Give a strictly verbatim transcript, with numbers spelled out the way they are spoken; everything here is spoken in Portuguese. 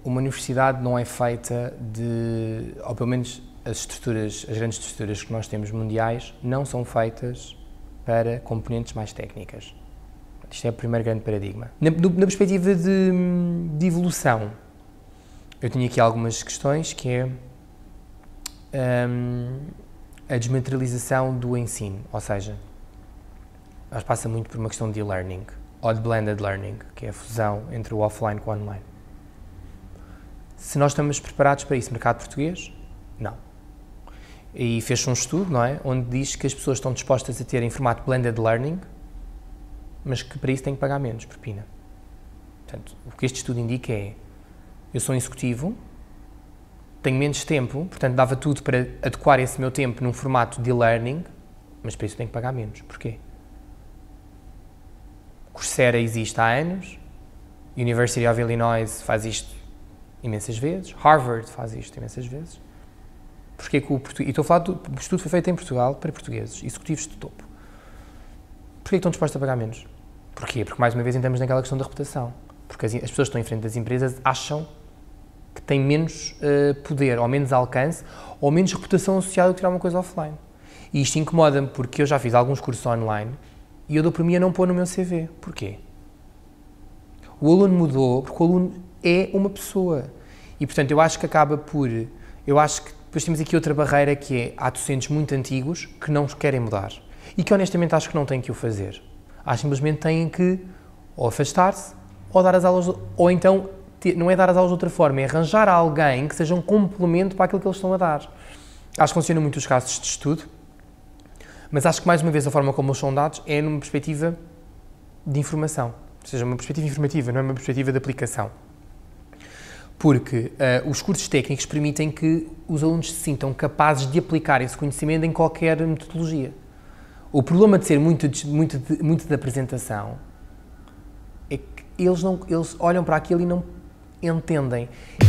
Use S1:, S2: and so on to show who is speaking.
S1: uma universidade não é feita de, ou pelo menos as estruturas, as grandes estruturas que nós temos mundiais, não são feitas para componentes mais técnicas. Isto é o primeiro grande paradigma. Na, na perspectiva de, de evolução, eu tinha aqui algumas questões, que é um, a desmaterialização do ensino, ou seja, nós passa muito por uma questão de e-learning, ou de blended learning, que é a fusão entre o offline com o online. Se nós estamos preparados para isso, mercado português? Não. E fez-se um estudo, não é, onde diz que as pessoas estão dispostas a ter em formato blended learning, mas que para isso têm que pagar menos, propina. Portanto, o que este estudo indica é, eu sou um executivo, tenho menos tempo, portanto dava tudo para adequar esse meu tempo num formato de e-learning, mas para isso tenho que pagar menos. Porquê? Coursera existe há anos, University of Illinois faz isto imensas vezes, Harvard faz isto imensas vezes. Porquê que o português... E estou a falar do o estudo foi feito em Portugal para portugueses, executivos de topo. Porquê que estão dispostos a pagar menos? Porquê? Porque mais uma vez entramos naquela questão da reputação. Porque as, as pessoas que estão em frente das empresas acham que têm menos uh, poder, ou menos alcance, ou menos reputação associada do que tirar uma coisa offline. E isto incomoda-me porque eu já fiz alguns cursos online e eu dou por mim a não pôr no meu C V. Porquê? O aluno mudou porque o aluno é uma pessoa. E, portanto, eu acho que acaba por... Eu acho que depois temos aqui outra barreira que é, há docentes muito antigos que não querem mudar. E que, honestamente, acho que não têm que o fazer. Acho que simplesmente têm que ou afastar-se, ou dar as aulas... Ou então, não é dar as aulas de outra forma, é arranjar alguém que seja um complemento para aquilo que eles estão a dar. Acho que funciona muito os casos de estudo, mas acho que, mais uma vez, a forma como eles são dados é numa perspectiva de informação. Ou seja, uma perspectiva informativa, não é uma perspectiva de aplicação. Porque uh, os cursos técnicos permitem que os alunos se sintam capazes de aplicar esse conhecimento em qualquer metodologia. O problema de ser muito de, muito de, muito de apresentação é que eles, não, eles olham para aquilo e não entendem.